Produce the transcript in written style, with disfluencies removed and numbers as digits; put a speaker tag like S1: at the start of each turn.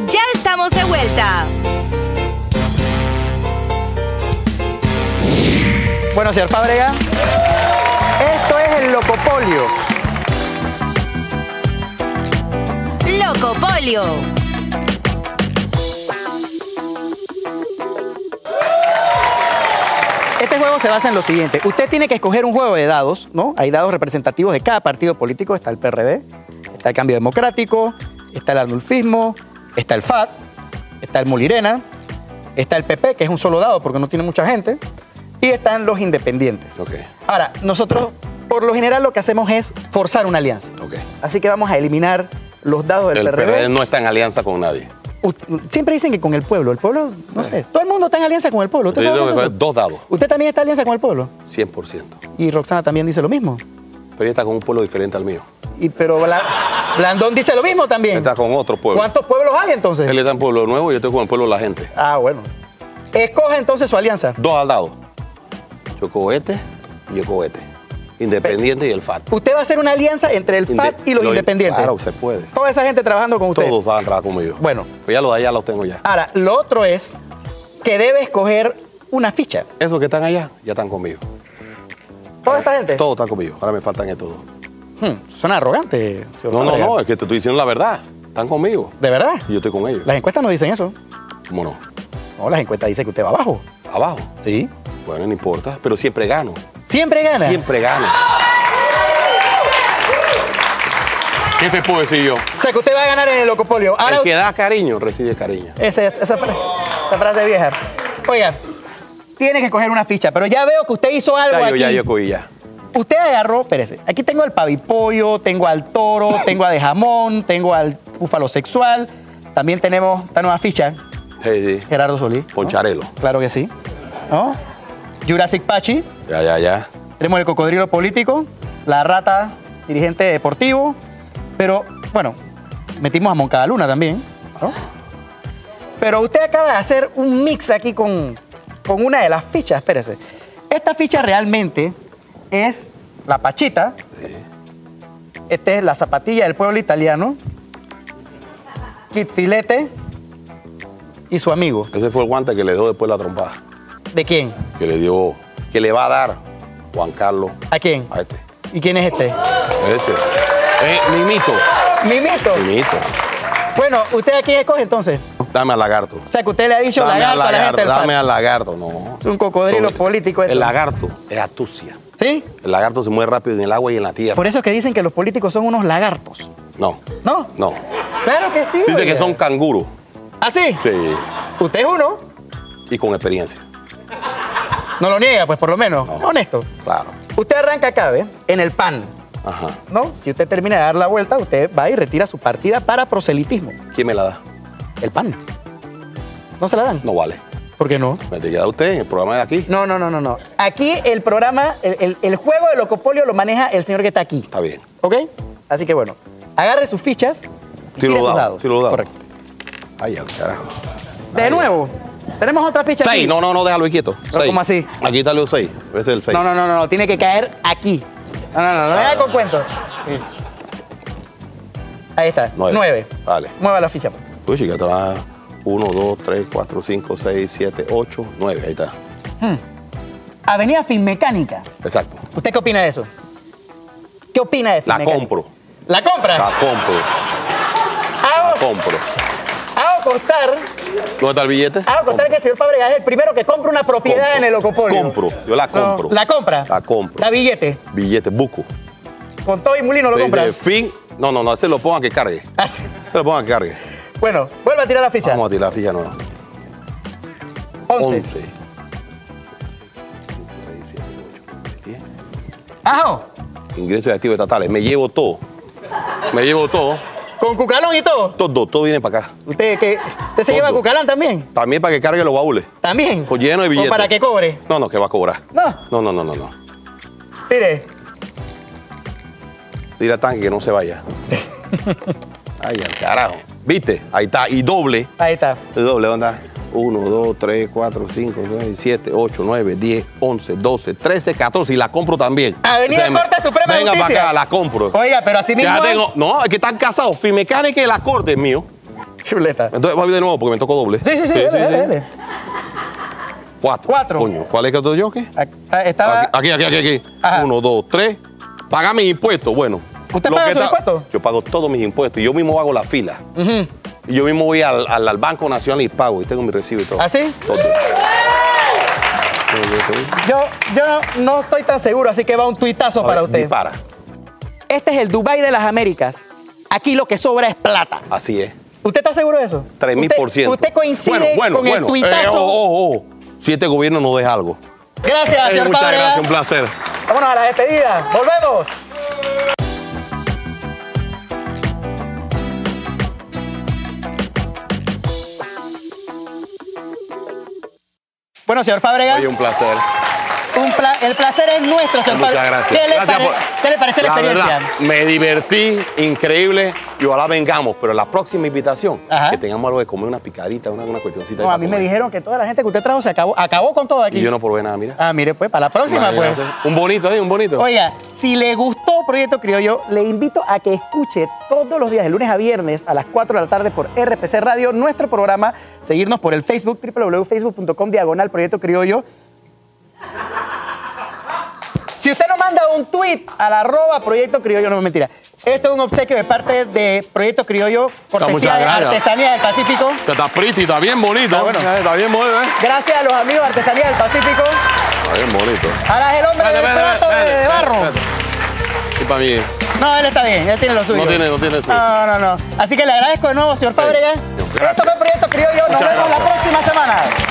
S1: Ya estamos de vuelta.
S2: Bueno, señor Fábrega, esto es el Locopolio.
S1: Locopolio.
S2: Este juego se basa en lo siguiente. Usted tiene que escoger un juego de dados, ¿no? Hay dados representativos de cada partido político. Está el PRD, está el Cambio Democrático, está el Arnulfismo, está el FAT, está el Molirena, está el PP, que es un solo dado porque no tiene mucha gente, y están los independientes.
S3: Ok.
S2: Ahora, nosotros, por lo general, lo que hacemos es forzar una alianza.
S3: Ok.
S2: Así que vamos a eliminar los dados del
S3: El
S2: PRD.
S3: PRD no está en alianza con nadie.
S2: Siempre dicen que con el pueblo, no sé, todo el mundo está en alianza con el pueblo. ¿Usted
S3: Yo
S2: sabe
S3: tengo
S2: cuánto
S3: que
S2: es
S3: coger
S2: eso?
S3: 2 dados,
S2: ¿Usted también está en alianza con el pueblo?
S3: 100%.
S2: Y Roxana también dice lo mismo.
S3: Pero ella está con un pueblo diferente al mío.
S2: Pero Blandón dice lo mismo también.
S3: Está con otro pueblo.
S2: ¿Cuántos pueblos hay entonces?
S3: Él está en Pueblo Nuevo y yo estoy con el pueblo de la gente.
S2: Ah, bueno. Escoge entonces su alianza.
S3: 2 al dado. Yo cojo este y yo cojo este. Independiente y el FAT.
S2: Usted va a hacer una alianza entre el FAT y los independientes.
S3: Claro, se puede.
S2: Toda esa gente trabajando con usted.
S3: Todos van a trabajar conmigo.
S2: Bueno.
S3: Pues ya los de allá los tengo ya.
S2: Ahora, lo otro es que debe escoger una ficha.
S3: Esos que están allá ya están conmigo.
S2: ¿Toda esta gente?
S3: Todos están conmigo. Ahora me faltan estos dos.
S2: Suena arrogante, señor
S3: No,
S2: Fábrega.
S3: no, es que te estoy diciendo la verdad. Están conmigo.
S2: ¿De verdad?
S3: Y yo estoy con ellos.
S2: Las encuestas no dicen eso.
S3: ¿Cómo no?
S2: No, las encuestas dicen que usted va abajo.
S3: Abajo.
S2: Sí.
S3: Bueno, no importa, pero siempre gano.
S2: ¿Siempre gana?
S3: Siempre gano. ¿Qué te puedo decir yo?
S2: O sea, que usted va a ganar en el Locopolio. Ahora,
S3: El que da cariño, recibe cariño.
S2: esa frase vieja. Oiga, tiene que escoger una ficha, pero ya veo que usted hizo algo aquí.
S3: Ya yo cogí ya.
S2: Usted agarró, espérese, aquí tengo al pavipollo, tengo al toro, tengo a de jamón, tengo al búfalo sexual. También tenemos esta nueva ficha,
S3: Sí.
S2: Gerardo Solís. ¿no?
S3: Poncharelo.
S2: Claro que sí. ¿No? Jurassic Pachi.
S3: Ya.
S2: Tenemos el cocodrilo político, la rata dirigente deportivo, pero bueno, metimos a Moncada Luna también, ¿no? Pero usted acaba de hacer un mix aquí con una de las fichas, espérese. Esta ficha realmente es la Pachita, esta es la zapatilla del pueblo italiano, Kid Filete y su amigo.
S3: Ese fue el guante que le dio después la trompada.
S2: ¿De quién?
S3: Que le va a dar Juan Carlos
S2: ¿A quién?
S3: a este.
S2: ¿Y quién es este?
S3: Ese. Mimito.
S2: Mimito. Bueno, ¿usted a quién escoge entonces?
S3: Dame al lagarto.
S2: O sea, que usted le ha dicho
S3: Dame
S2: lagarto a la gente del
S3: Dame
S2: FAT.
S3: al lagarto, no.
S2: Es un cocodrilo político esto.
S3: El lagarto es astucia.
S2: ¿Sí?
S3: El lagarto se mueve rápido en el agua y en la tierra.
S2: Por eso es que dicen que los políticos son unos lagartos.
S3: No,
S2: ¿No?
S3: no.
S2: Claro que sí.
S3: Dice
S2: oiga.
S3: que son canguros.
S2: ¿Ah, sí?
S3: Sí.
S2: Usted es uno.
S3: Y con experiencia.
S2: No lo niega, pues, por lo menos.
S3: No.
S2: Honesto.
S3: Claro.
S2: Usted arranca acá, ¿ve? En el PAN.
S3: Ajá.
S2: ¿No? Si usted termina de dar la vuelta, usted va y retira su partida para proselitismo.
S3: ¿Quién me la da?
S2: El PAN. ¿No se la dan?
S3: No vale.
S2: ¿Por qué no?
S3: Me te queda usted en el programa de aquí.
S2: No. Aquí el programa, el juego de Locopolio lo maneja el señor que está aquí.
S3: Está bien.
S2: ¿Ok? Así que bueno, agarre sus fichas y
S3: Tiro
S2: tire sus
S3: dado,
S2: dados.
S3: tiro dado.
S2: Correcto.
S3: Ay, al carajo.
S2: De nuevo, tenemos otra ficha aquí.
S3: 6. No, déjalo ahí quieto.
S2: Pero,
S3: 6.
S2: ¿cómo así?
S3: Aquí está los 6. Ese es el 6.
S2: No, tiene que caer aquí. No me haga con cuentos. Sí. Ahí está, 9.
S3: Vale.
S2: Mueva la ficha.
S3: Uy, chica, te va 1, 2, 3, 4, 5, 6, 7, 8, 9. Ahí está.
S2: Avenida Finmecánica.
S3: Exacto.
S2: ¿Usted qué opina de eso? ¿Qué opina de
S3: La
S2: Finmecánica?
S3: compro.
S2: ¿La compra?
S3: La compro.
S2: Hago,
S3: Compro.
S2: hago constar
S3: ¿Dónde está el billete?
S2: que el señor Fábrega es el primero que compra una propiedad
S3: Compro.
S2: en el Locopolio.
S3: Compro. Yo la compro.
S2: ¿La compra?
S3: La compro.
S2: Da billete.
S3: Billete, buco.
S2: Con todo y mulino lo compra.
S3: Dice, fin. No, ese lo pongan que cargue.
S2: Ah, sí.
S3: Se lo pongan que cargue.
S2: Bueno, vuelve a tirar la ficha.
S3: Vamos a tirar la ficha nueva.
S2: 11.
S3: 10.
S2: Ajá.
S3: Ingresos y activos estatales. Me llevo todo. Me llevo todo.
S2: ¿Con cucalón y todo?
S3: Todo viene para acá.
S2: ¿Usted se lleva cucalán también?
S3: También para que cargue los baúles.
S2: ¿También?
S3: Pues lleno de billetes.
S2: ¿O para que cobre?
S3: No, que va a cobrar.
S2: No.
S3: No.
S2: Tire.
S3: Tira al tanque que no se vaya. Ay, al carajo. ¿Viste? Ahí está. Y doble.
S2: Ahí está.
S3: El doble, ¿dónde está? 1, 2, 3, 4, 5, 6, 7, 8, 9, 10, 11, 12, 13, 14. Y la compro también.
S2: Avenida Corte Suprema de
S3: Venga
S2: Justicia.
S3: para acá, la compro.
S2: Oiga, pero así mismo.
S3: Ya tengo. No, es que están casados. Finmecánica y la corte es mío.
S2: Chuleta.
S3: Entonces, va de nuevo porque me tocó doble.
S2: Sí, dale.
S3: 4.
S2: 4.
S3: Coño, ¿cuál es que tú yo qué?
S2: Estaba...
S3: Aquí.
S2: Ajá.
S3: 1, 2, 3. Paga mis impuestos. Bueno.
S2: ¿Usted
S3: lo
S2: paga
S3: que
S2: sus
S3: está-
S2: impuestos?
S3: Yo pago todos mis impuestos. Y yo mismo hago la fila.
S2: Ujú.
S3: Y yo mismo voy al Banco Nacional y pago. Y tengo mi recibo y todo.
S2: ¿Ah, sí?
S3: Todo.
S2: Yo no estoy tan seguro, así que va un tuitazo para usted.
S3: Dispara.
S2: Este es el Dubái de las Américas. Aquí lo que sobra es plata.
S3: Así es.
S2: ¿Usted está seguro de eso?
S3: 3000%.
S2: ¿Usted coincide con el tuitazo?
S3: Ojo. Si este gobierno nos deja algo.
S2: Gracias, señor
S3: Muchas
S2: Fábrega.
S3: gracias, un placer.
S2: Vámonos a la despedida. Volvemos. Bueno, señor Fábrega,
S3: Oye, un placer.
S2: el placer es nuestro, señor
S3: Muchas
S2: Fábrega.
S3: gracias.
S2: ¿Qué le pareció la experiencia?
S3: verdad, me divertí, increíble, y ojalá vengamos, pero la próxima invitación,
S2: Ajá.
S3: que tengamos algo de comer, una picadita, una cuestioncita.
S2: No, a mí me dijeron que toda la gente que usted trajo se acabó con todo aquí.
S3: Y yo no probé nada, mira.
S2: Ah, mire, pues, para la próxima, pues.
S3: Imagínate. Un bonito, un bonito.
S2: Oiga, si le gustó Proyecto Criollo, le invito a que escuche todos los días, de lunes a viernes, a las 4 de la tarde por RPC Radio, nuestro programa, seguirnos por el Facebook, www.facebook.com/Proyecto Criollo. Si usted nos manda un tweet al @Proyecto Criollo, no es mentira. Esto es un obsequio de parte de Proyecto Criollo, cortesía
S3: muchas
S2: de
S3: gracias.
S2: Artesanía del Pacífico.
S3: Está pretty, está bien bonito.
S2: Está bueno.
S3: Está bien bonito, ¿eh?
S2: Gracias a los amigos de Artesanía del Pacífico.
S3: Está bien bonito.
S2: Ahora es el hombre del plato de barro.
S3: Y para mí.
S2: No, él está bien, él tiene lo suyo.
S3: No tiene eso.
S2: No. Así que le agradezco de nuevo, señor Fábrega.
S3: Gracias.
S2: Esto fue Proyecto Criollo. Nos
S3: Muchas
S2: vemos la
S3: gracias.
S2: próxima semana.